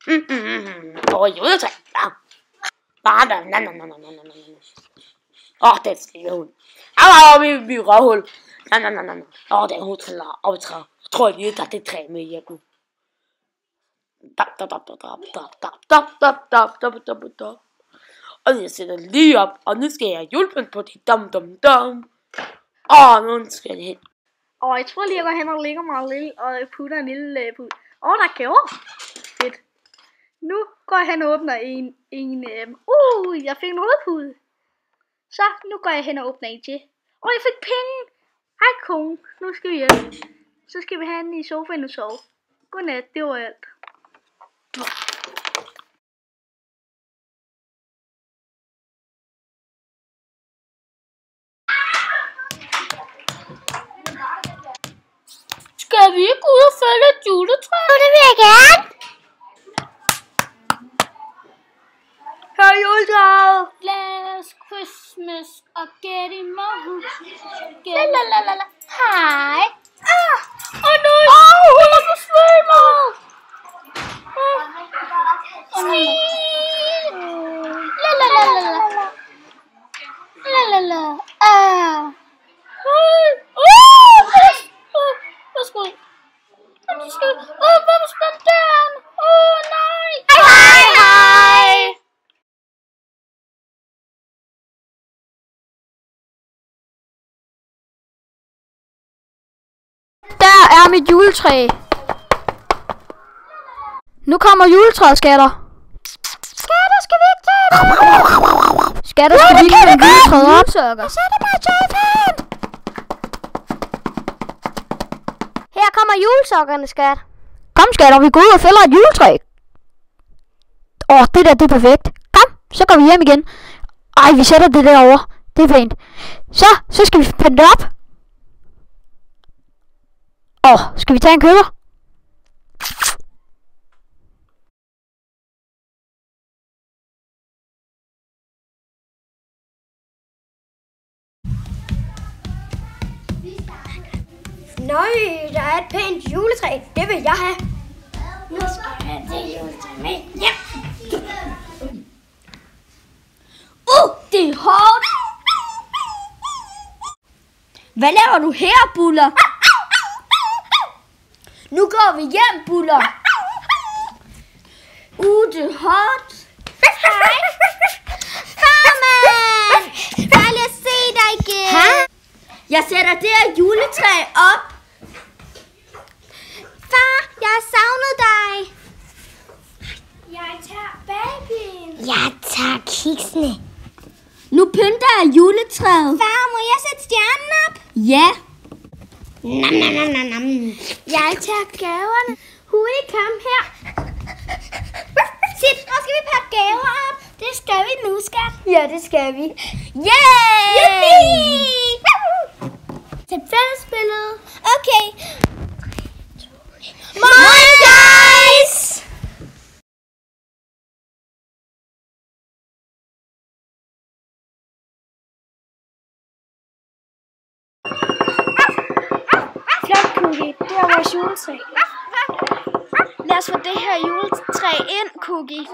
juletræ. Det er et hund. Min røvhul. Det er en hovedtræller op i træet. Jeg tror lige, der er det træ med hjem nu. Og jeg sætter lige op, og nu skal jeg hjælpe på det. Nu skal jeg hen. Og jeg tror lige, jeg går hen og lægger mig lidt, og putter en lille pud. Der er gaver. Fedt. Nu går jeg hen og åbner jeg fik en rødpude. Så nu går jeg hen og åbner en til. Jeg fik penge. Hej kone, nu skal vi hjem. Så skal vi have den i sofaen og sove. Godnat, det var alt. Skal vi ikke ud og følge et juletræ? Det vil jeg gerne. Hej juletræet. Last Christmas og get him on. Hej. Hun er på svømmer. Hvem skal den? Nej. Hej. Der er mit juletræ. Nu kommer juletræet, skatter. Skatter, skal vi ikke tage det? Skatter, skal vi ikke have juletræet op? Så er det bare tøjfan. Her kommer julesokkerne, skat. Kom, skatter, vi går ud og fælder et juletræ. Det der, det er perfekt. Kom, så går vi hjem igen. Vi sætter det derovre. Det er fint. Så skal vi pynte det op. Skal vi tage en køber? Nøj, der er et pænt juletræ. Det vil jeg have. Nu skal jeg have det juletræ med. Ja. Det er hårdt. Hvad laver du her, Buller? Nu går vi hjem, Buller. Det er hårdt. Hej. Farmand! Dejligt at se dig igen. Jeg sætter det her juletræ op. Far, jeg har savnet dig. Jeg tager babyen. Jeg tager kiksene. Nu pynter jeg juletræet. Far, må jeg sætte stjernen op? Ja. Jeg tager gaverne. Hurtig, kom her. Sit, nu skal vi pakke gaver op. Det skal vi nu, skat. Ja, det skal vi. Yeah! Yippie! Tag fællesbillede. Okay. Morgen, guys! Flot, Cookie. Det er vores juletræ. Lad os få det her juletræ ind, Cookie.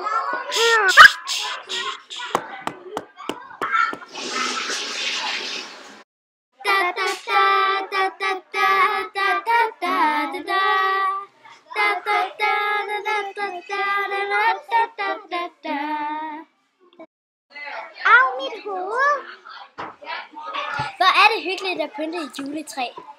Au, mit hoved. Hvor er det hyggeligt at pynte et juletræ.